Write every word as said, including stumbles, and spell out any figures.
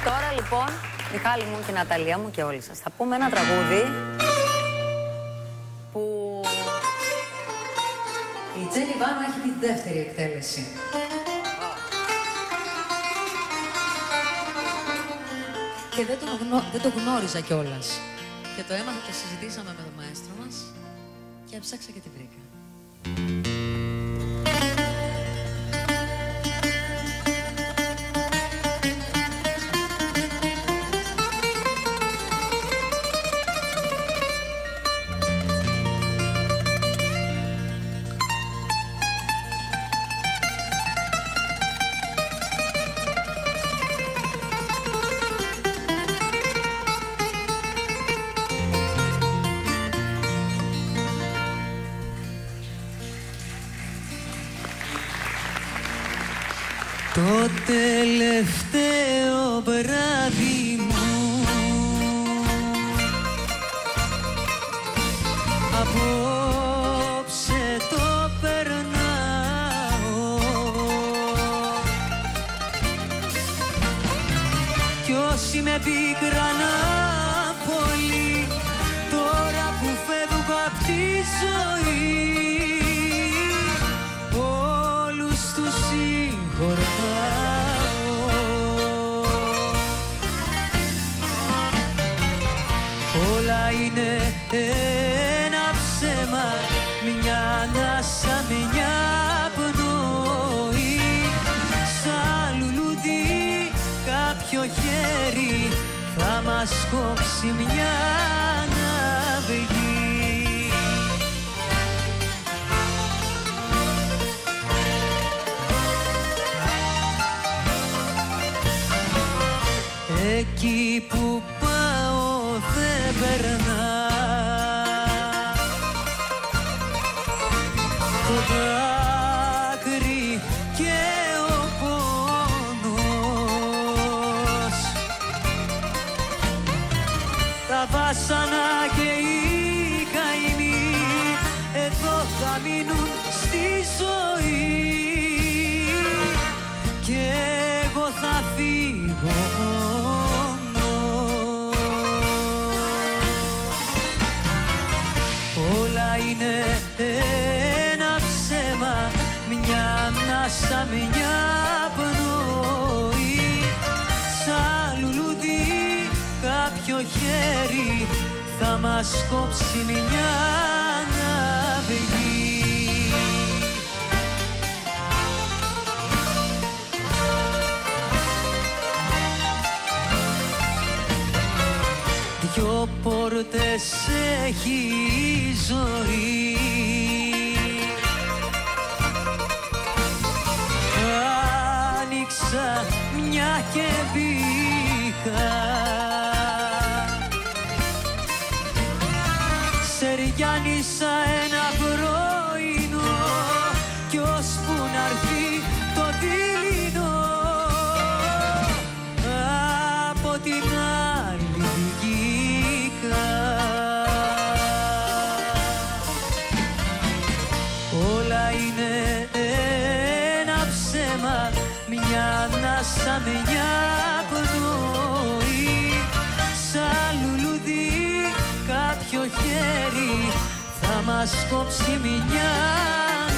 Τώρα λοιπόν, Μιχάλη μου και Ναταλία μου και όλοι σας, θα πούμε ένα τραγούδι που η Τζέννη Βάνο έχει τη δεύτερη εκτέλεση. Και δεν το, γνω... δεν το γνώριζα κιόλας. Και το έμαθα και συζητήσαμε με τον μαέστρο μας και έψαξα και τη βρήκα. Το τελευταίο βράδυ μου απόψε το περνάω κι όσοι με πίκρανα πολύ τώρα που φεύγω απ' τη ζωή όλους τους συγχωρώ. Όλα είναι ένα ψέμα, μια ανάσα, μια πνοή. Σαν λουλούδι κάποιο χέρι θα μας κόψει μια ναυγή. Εκεί που πάω δεν περνά το δάκρυ και ο πόνος, τα βάσανα και οι καημοί εδώ θα μείνουν στη ζωή και εγώ θα φύγω. Όλα είναι ένα ψέμα, μια ανάσα, μια πνοή. Σαν λουλούδι κάποιο χέρι θα μας κόψει μια ναυγή. Δυο πόρτες έχει η ζωή, άνοιξα μια και μπήκα. Σεριάνισα ένα πρωινό κι ώσπου να'ρθεί το δειλινό από την άλλη βγήκα. Όλα είναι ένα ψέμα, μια ανάσα, μια πνοή. Σαν λουλούδι κάποιο χέρι θα μας κόψει μια